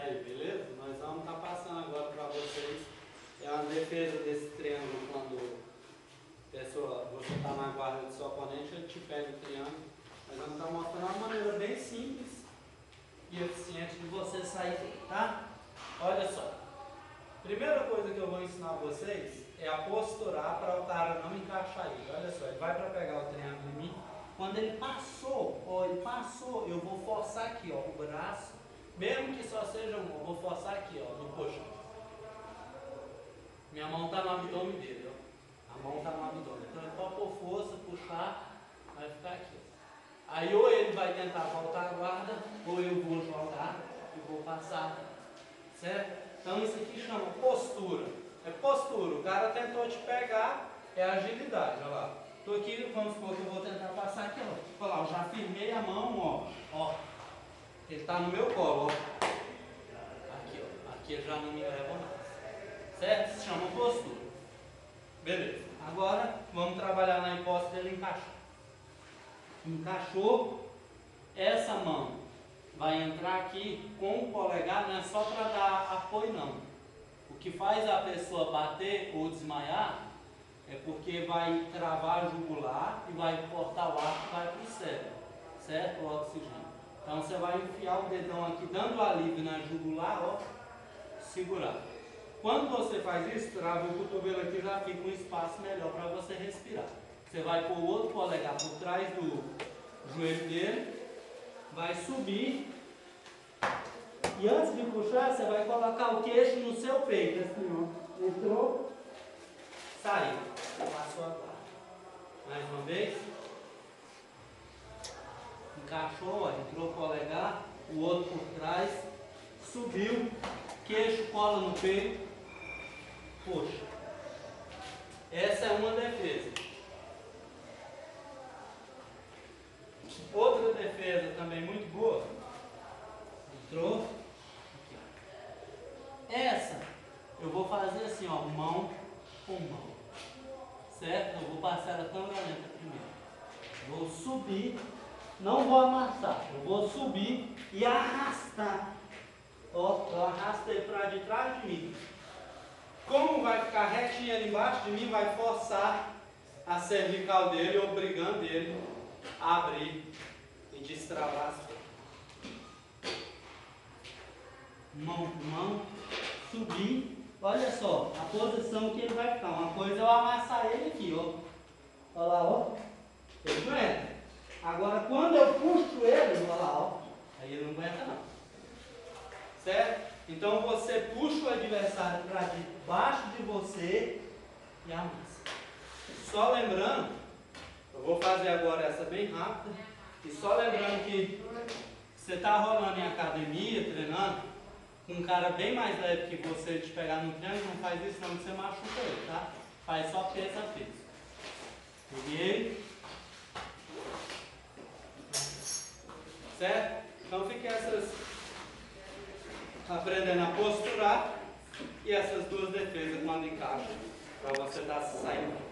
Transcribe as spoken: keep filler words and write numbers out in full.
Aí, beleza? Nós vamos estar passando agora para vocês. É uma defesa desse triângulo quando pessoa, você está na guarda do seu oponente, ele te pega o triângulo. Nós vamos estar mostrando uma maneira bem simples e eficiente de você sair, tá? Olha só. Primeira coisa que eu vou ensinar vocês é a posturar para o cara não encaixar aí. Olha só, ele vai para pegar o triângulo em mim. Quando ele passou, ó, ele passou, eu vou forçar aqui, ó, o braço. Mesmo que só seja um, eu vou forçar aqui, ó, no coxão. Minha mão está no abdômen dele, ó. A mão está no abdômen. Então ele pode pôr força, puxar, vai ficar aqui. Ó. Aí ou ele vai tentar voltar a guarda, ou eu vou jogar e vou passar. Certo? Então isso aqui chama postura. É postura. O cara tentou te pegar, é agilidade. Olha lá. Estou aqui, vamos supor que eu vou tentar passar aqui, ó. Olha lá, eu já firmei a mão, ó. Ó. Ele está no meu colo, ó. Aqui, ó. Aqui ele já não me leva mais. Certo? Se chama postura. Beleza. Agora vamos trabalhar na hipótese dele encaixar. Encaixou. Essa mão vai entrar aqui com o polegar, não é só para dar apoio não. O que faz a pessoa bater ou desmaiar é porque vai travar a jugular e vai cortar o ar que vai para o cérebro, certo? O oxigênio. Então você vai enfiar o dedão aqui, dando alívio na jugular, ó, segurar. Quando você faz isso, trava o cotovelo aqui, já fica um espaço melhor para você respirar. Você vai pôr o outro polegar por trás do joelho dele, vai subir e antes de puxar, você vai colocar o queixo no seu peito, assim, ó. Entrou, saiu, passou a guarda. Mais uma vez. Encaixou, ó, entrou o polegar, o outro por trás, subiu, queixo cola no peito, puxa. Essa é uma defesa. Outra defesa também muito boa. Entrou. Essa eu vou fazer assim, ó, mão com mão. Certo? Eu vou passar ela câmera lenta primeiro. Vou subir. Não vou amassar, eu vou subir e arrastar. Ó, eu arrasto ele para de trás de mim. Como vai ficar retinho ali embaixo de mim, vai forçar a cervical dele, obrigando ele a abrir e destravar as pernas. Mão com mão, subir. Olha só, a posição que ele vai ficar. Uma coisa é eu amassar ele aqui, ó. Olha lá, ó. Ele aguenta. Agora, quando eu puxo ele, olha lá, ó, aí ele não aguenta não. Certo? Então você puxa o adversário para debaixo de você e amassa. Só lembrando, eu vou fazer agora essa bem rápida, e só lembrando que você está rolando em academia, treinando, com um cara bem mais leve que você te pegar no triângulo, não faz isso não, que você machuca ele, tá? Faz só peso a peso. Peguei. Certo? Então fiquem essas, aprendendo a posturar e essas duas defesas quando encaixam, para você estar saindo.